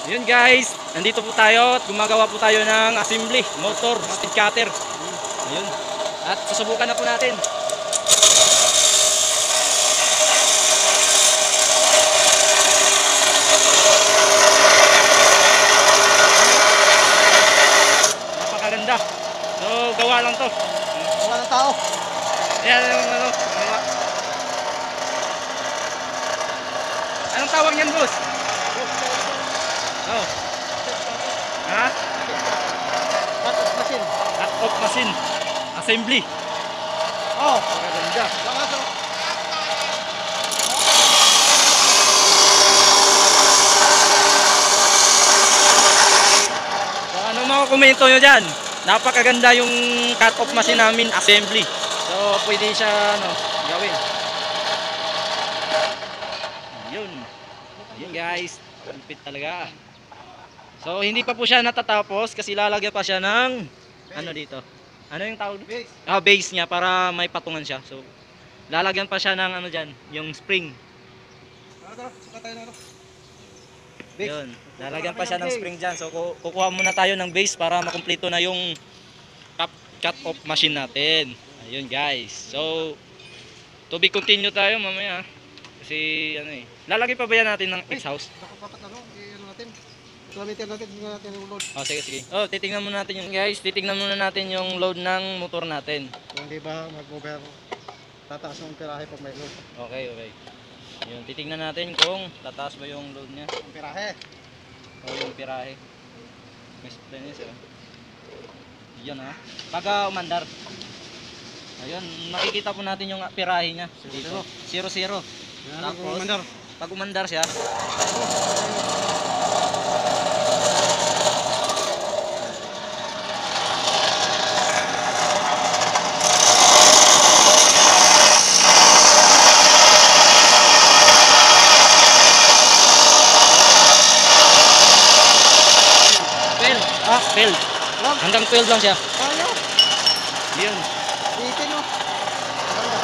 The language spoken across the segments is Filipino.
Yun guys, nandito po tayo at gumagawa po tayo ng assembly, motor, speed cutter. Ayun. At susubukan na po natin. Napakaganda. So, gawa lang to. Gawa ng tao. Yan yung ano. Anong tawag niyan, boss? Oh. Ha? Cut-off machine. Cut-off machine. Assembly. Oh, Maganda. lakas oh. So, ano mga komento nyo dyan? Napakaganda yung cut-off machine namin, assembly. So, pwede siya ano, gawin. Yun. Yun guys. Lupit talaga. So, hindi pa po siya natatapos kasi lalagyan pa siya ng ano dito. Ano yung tawag? Base. Base niya para may patungan siya. So, lalagyan pa siya ng ano dyan, yung spring. Tara, suka tayo na ito. Base. Yun. Lalagyan pa siya ng spring dyan. So, kukuha muna tayo ng base para makumpleto na yung cut-off machine natin. Ayun guys. So, to be continue tayo mamaya. Kasi ano eh. Lalagay pa ba yan natin ng exhaust? Dapat ano, ano natin. Kilometer natin, tingnan natin yung load. Oh, sige, sige. Oh, titingnan muna natin yung guys. Titingnan muna natin yung load ng motor natin. Kung di ba mag-over, tataas ng pirahe pag may load. Okay, okay. Yun, titingnan natin kung tataas ba yung load niya. Ang pirahe. O yung pirahe. May spline niya. Yan ha. Pag umandar. Ayun, makikita po natin yung pirahe niya. Dito. 0-0. Tapos, pag umandar siya, failed. Hanggang 12 lang siya. Kaya. Yun. 18 oh. Ganda,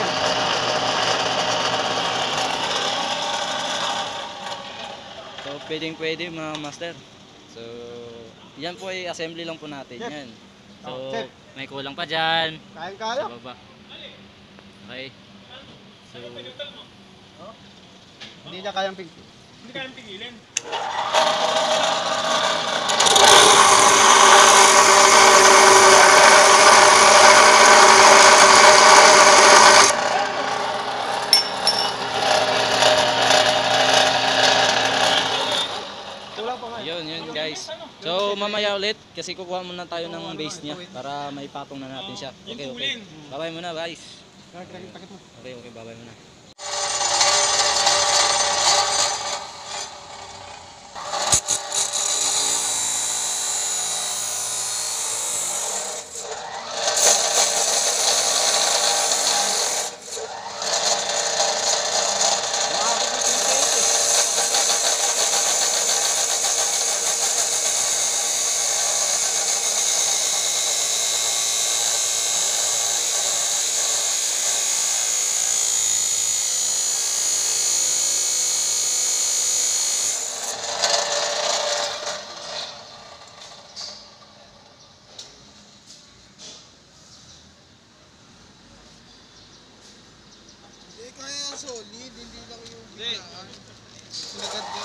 18. So, pwede mga master. So, yan po ay assembly lang po natin. Chef. Yan. So, Oh, chef. may kulang pa dyan. Kaya. Sa baba. Okay. So, Hindi niya kayang pingilin. yun guys. So, mamaya ulit kasi kukuha muna tayo ng base niya para may patong na natin siya. Okay, okay. Bye-bye muna guys. Okay, okay. Bye-bye muna. Kaya solid, hindi lang yung biglaan. Sunagad ka.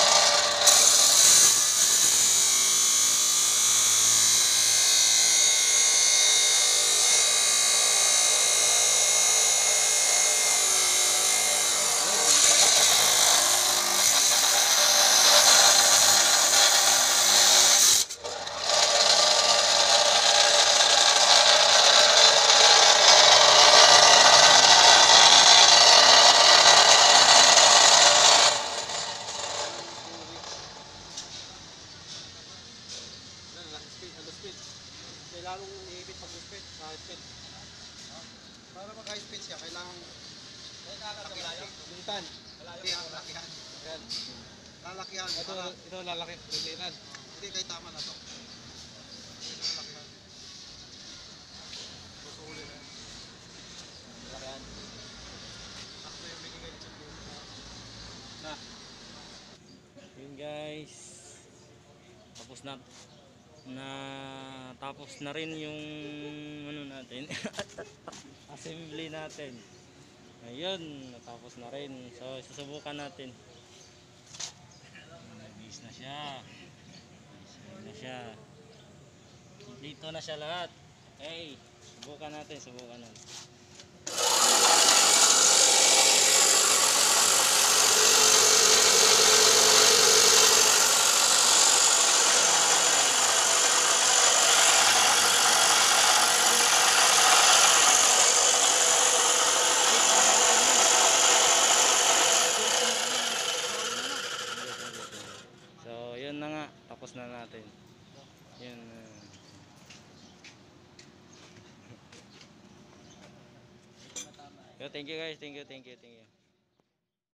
Lalong iipit pag-speed, speed. Para maka-speed siya, kailangan limitan. Lalakihan. Yan. Lalakihan. Ito lalaki, lilitan. Hindi kayo tama na to. Ito lalakihan. Gusto na. Lalakihan. Yun guys. tapos tapos na rin yung ano natin assembly natin. Ayun, natapos na rin. So susubukan natin. Nag-base na siya. Ayun na siya. Dito na siya lahat. Okay, subukan natin, subukan natin. So, yun na nga. Tapos na natin. Yun. So, thank you guys. Thank you.